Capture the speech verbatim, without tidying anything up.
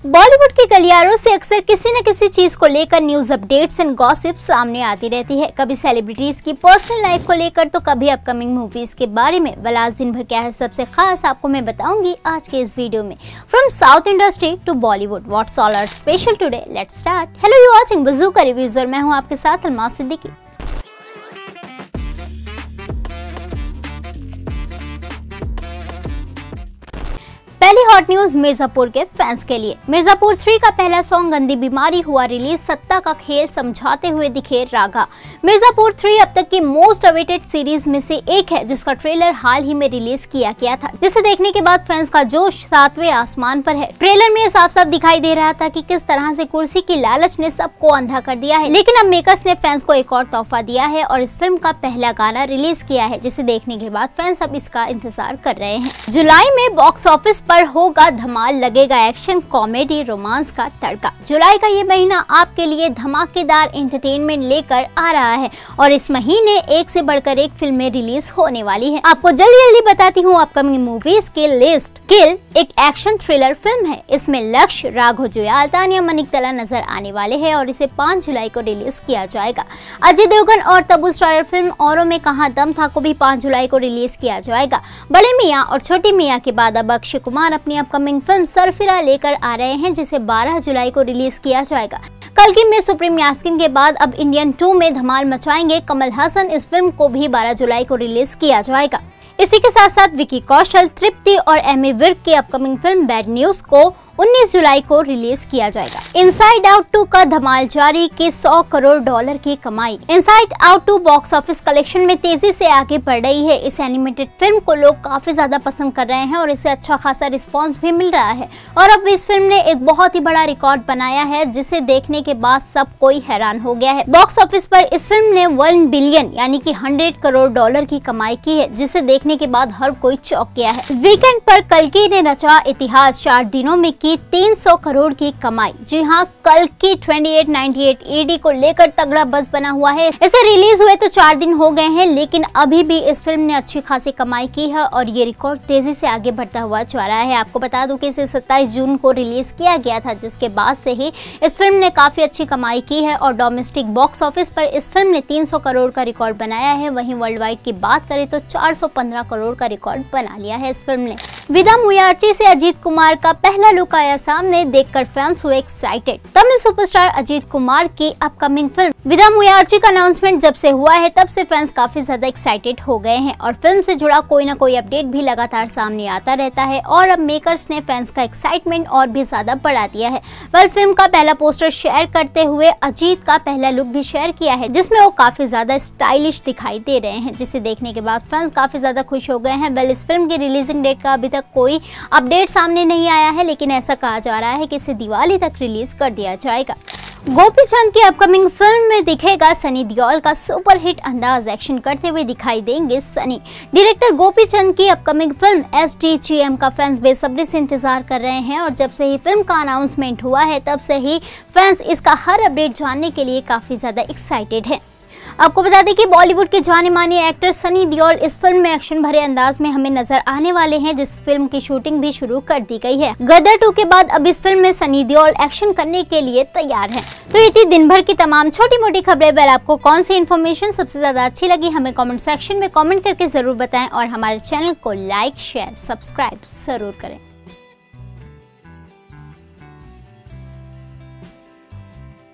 बॉलीवुड के गलियारों से अक्सर किसी न किसी चीज को लेकर न्यूज अपडेट्स एंड गॉसिप सामने आती रहती है। कभी सेलिब्रिटीज की पर्सनल लाइफ को लेकर तो कभी अपकमिंग मूवीज के बारे में। वेल, आज दिन भर क्या है सबसे खास आपको मैं बताऊंगी आज के इस वीडियो में। From south industry to Bollywood, what's all are special today, let's start. Hello, you watching Bazooka reviews और मैं हूं आपके साथ अलमास सिद्दीकी। पहली हॉट न्यूज मिर्जापुर के फैंस के लिए। मिर्जापुर थ्री का पहला सॉन्ग गंदी बीमारी हुआ रिलीज। सत्ता का खेल समझाते हुए दिखे राघा। मिर्जापुर थ्री अब तक की मोस्ट अवेटेड सीरीज में से एक है, जिसका ट्रेलर हाल ही में रिलीज किया गया था, जिसे देखने के बाद फैंस का जोश सातवें आसमान पर है। ट्रेलर में साफ साफ दिखाई दे रहा था कि किस तरह से कुर्सी की लालच ने सबको अंधा कर दिया है, लेकिन अब मेकर्स ने फैंस को एक और तोहफा दिया है और इस फिल्म का पहला गाना रिलीज किया है, जिसे देखने के बाद फैंस अब इसका इंतजार कर रहे हैं। जुलाई में बॉक्स ऑफिस पर होगा धमाल, लगेगा एक्शन कॉमेडी रोमांस का तड़का। जुलाई का ये महीना आपके लिए धमाकेदार एंटरटेनमेंट लेकर आ रहा है और इस महीने एक से बढ़कर एक फिल्में रिलीज होने वाली है। आपको जल्दी जल्दी बताती हूँ अपकमिंग मूवीज की लिस्ट। किल एक एक्शन थ्रिलर फिल्म है। इसमें लक्ष्य, राघव जुयाल, तानिया मनिकतला नजर आने वाले हैं और इसे पाँच जुलाई को रिलीज किया जाएगा। अजय देवगन और तब्बू स्टारर फिल्म औरों में कहां दम था को भी पाँच जुलाई को रिलीज किया जाएगा। बड़े मियाँ और छोटी मियाँ के बाद अब अक्षय कुमार अपनी अपकमिंग फिल्म सरफिरा लेकर आ रहे हैं, जिसे बारह जुलाई को रिलीज किया जाएगा। कल्कि में सुप्रीम यास्कीन के बाद अब इंडियन टू में धमाल मचाएंगे कमल हसन। इस फिल्म को भी बारह जुलाई को रिलीज किया जाएगा। इसी के साथ साथ विकी कौशल, तृप्ति और एमी विर्क की अपकमिंग फिल्म बैड न्यूज को उन्नीस जुलाई को रिलीज किया जाएगा। इनसाइड आउट टू का धमाल जारी की सौ करोड़ डॉलर की कमाई। Inside out two box office collection में तेजी से आगे बढ़ रही है। इस एनिमेटेड फिल्म को लोग काफी ज्यादा पसंद कर रहे हैं और इसे अच्छा खासा रिस्पांस भी मिल रहा है और अब इस फिल्म ने एक बहुत ही बड़ा रिकॉर्ड बनाया है, जिसे देखने के बाद सब कोई हैरान हो गया है। बॉक्स ऑफिस पर इस फिल्म ने वन बिलियन यानी कि हंड्रेड करोड़ डॉलर की कमाई की है, जिसे देखने के बाद हर कोई चौंक गया है। वीकेंड पर कल्कि ने रचा इतिहास, चार दिनों में की तीन सौ करोड़ की कमाई। जी हाँ, कल्कि अट्ठाईस सौ अट्ठानवे ईडी को लेकर तगड़ा बज़ बना हुआ है। इसे रिलीज हुए तो चार दिन हो गए हैं, लेकिन अभी भी इस फिल्म ने अच्छी खासी कमाई की है और ये रिकॉर्ड तेजी से आगे बढ़ता हुआ जा रहा है। आपको बता दूं कि इसे सत्ताईस जून को रिलीज किया गया था, जिसके बाद से ही इस फिल्म ने काफी अच्छी कमाई की है और डोमेस्टिक बॉक्स ऑफिस पर इस फिल्म ने तीन सौ करोड़ का रिकॉर्ड बनाया है। वहीं वर्ल्ड वाइड की बात करें तो चार सौ पंद्रह करोड़ का रिकॉर्ड बना लिया है इस फिल्म ने। विदा मुयार्ची से अजीत कुमार का पहला लुक आया सामने, देखकर फैंस हुए एक्साइटेड। तमिल सुपरस्टार अजीत कुमार की अपकमिंग फिल्म विदा मुयार्ची का अनाउंसमेंट जब से हुआ है, तब से फैंस काफी ज्यादा एक्साइटेड हो गए हैं और फिल्म से जुड़ा कोई ना कोई अपडेट भी लगातार सामने आता रहता है और अब मेकर्स ने फैंस का एक्साइटमेंट और भी ज्यादा बढ़ा दिया है। वेल, फिल्म का पहला पोस्टर शेयर करते हुए अजीत का पहला लुक भी शेयर किया है, जिसमें वो काफी ज्यादा स्टाइलिश दिखाई दे रहे हैं, जिसे देखने के बाद फैंस काफी ज्यादा खुश हो गए हैं। वेल, इस फिल्म की रिलीजिंग डेट का अभी तक कोई अपडेट सामने नहीं आया है, लेकिन ऐसा कहा जा रहा है कि इसे दिवाली तक रिलीज कर दिया जाएगा। गोपी चंद की अपकमिंग फिल्म में दिखेगा सनी देओल का सुपरहिट अंदाज। एक्शन करते हुए दिखाई देंगे सनी। डायरेक्टर गोपी चंद की upcoming film S D G M का फैंस बेसब्री से इंतजार कर रहे हैं और जब से ही फिल्म का अनाउंसमेंट हुआ है, तब से ही फैंस इसका हर अपडेट जानने के लिए काफी ज्यादा एक्साइटेड है। आपको बता दें कि बॉलीवुड के जाने माने एक्टर सनी देओल इस फिल्म में एक्शन भरे अंदाज में हमें नजर आने वाले हैं, जिस फिल्म की शूटिंग भी शुरू कर दी गई है। गदर टू के बाद अब इस फिल्म में सनी देओल एक्शन करने के लिए तैयार हैं। तो ये थी दिन भर की तमाम छोटी मोटी खबरें। वेल, आपको कौन सी इन्फॉर्मेशन सबसे ज्यादा अच्छी लगी हमें कमेंट सेक्शन में कमेंट करके जरूर बताएं और हमारे चैनल को लाइक, शेयर, सब्सक्राइब जरूर करें।